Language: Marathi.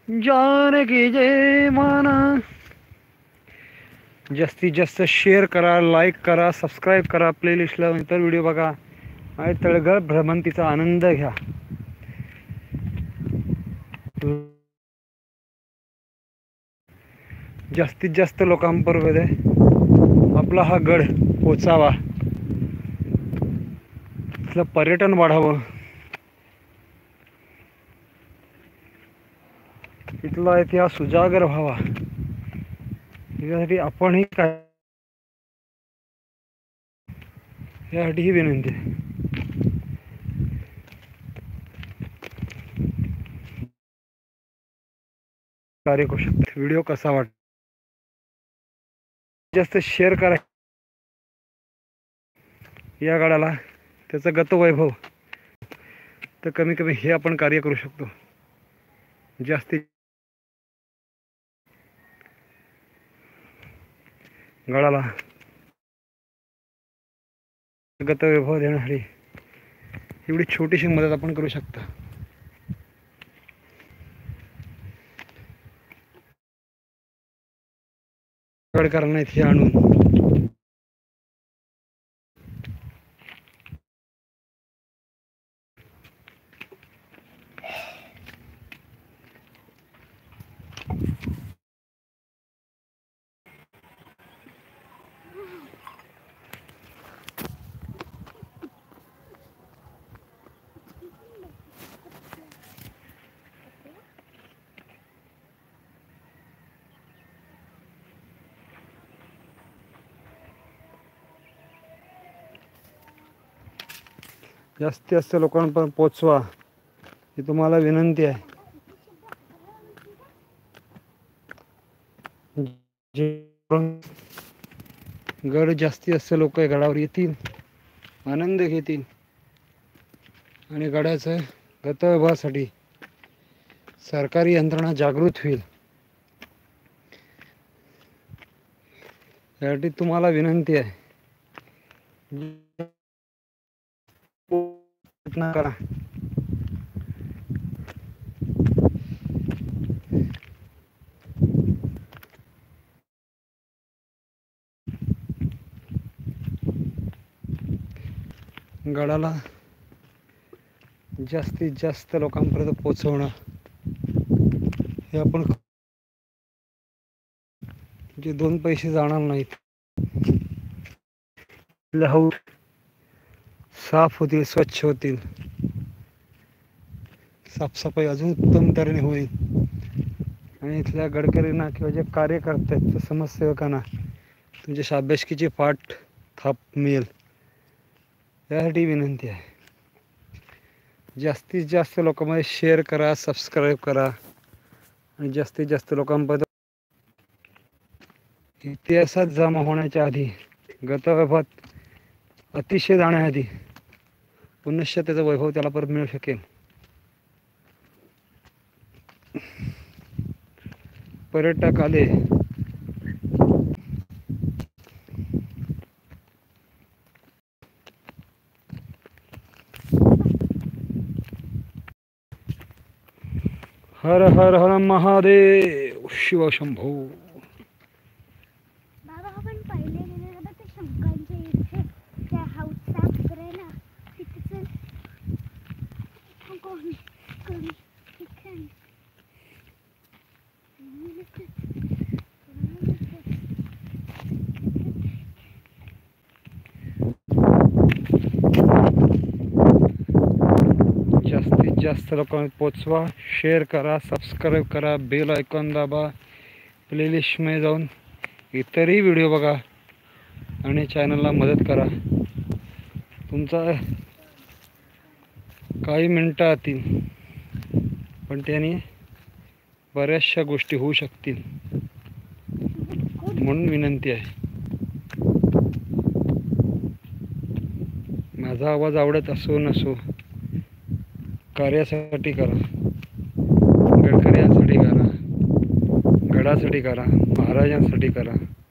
जानकी जय माना. जास्तीत जास्त शेअर करा, लाईक करा, सबस्क्राईब करा, प्लेलिस्टला इतर व्हिडिओ बघा आणि तळघर भ्रमंतीचा आनंद घ्या. जास्तीत जास्त लोकांपर्यंत आपला हा गड पोचावा, इथलं पर्यटन वाढावं, इथला इतिहास उजागर व्हावा, यासाठी आपणही काय यासाठी ही विनंती आहे. कार्य करू शकतो. व्हिडिओ कसा वाटतो जास्त शेअर करा. या गडाला त्याचं गतवैभव तर कमी कमी हे आपण कार्य करू शकतो. जास्तीत गडाला गतवैभव देण्यासाठी एवढी छोटीशी मदत आपण करू शकतो. गडकरांना इथे आणून जास्तीत जास्त लोकांपर्यंत पोचवा ही तुम्हाला विनंती आहे. गड जास्तीत जास्त लोक गडावर येतील, आनंद घेतील आणि गडाचं गतवैभवासाठी सरकारी यंत्रणा जागृत होईल. यासाठी तुम्हाला विनंती आहे, प्रयत्न करा. गडाला जास्तीत जास्त लोकांपर्यंत पोचवणं हे आपण जे दोन पैसे जाणार नाहीत, हौद साफ होतील, स्वच्छ होतील, साफसफाई अजून उत्तम तऱ्हेने होईल आणि इथल्या गडकरींना किंवा जे कार्य करतात समाजसेवकांना तुमच्या शाबासकीची पाठ थाप मिळेल. यासाठी विनंती आहे, जास्तीत जास्त लोकांमध्ये शेअर करा, सबस्क्राईब करा आणि जास्तीत जास्त लोकांपर्यंत इतिहासात जमा होण्याच्या आधी, गतवैभवात अतिशय जाण्याआधी पुनश्च त्याचा वैभव त्याला परत मिळू शकेल. पर्यटक आले हर हर हर महादेव शिव शंभो. बाबा आपण पहिले गेलेलो ना ते शंकरांच्या इथे त्या हाऊस साफ करायला तिथे कोण कोण ठिकाण जास्तीत जास्त लोकांना पोचवा, शेअर करा, सबस्क्राईब करा, बेल आयकॉन दाबा, प्लेलिस्टमध्ये जाऊन इतरही व्हिडिओ बघा आणि चॅनलला मदत करा. तुमचा काही मिनटं आतील पण त्याने बऱ्याचशा गोष्टी होऊ शकतील, म्हणून विनंती आहे. माझा आवाज आवडत असो नसो, कार्यासाठी करा, गडकऱ्यांसाठी करा, गडासाठी करा, महाराजांसाठी करा.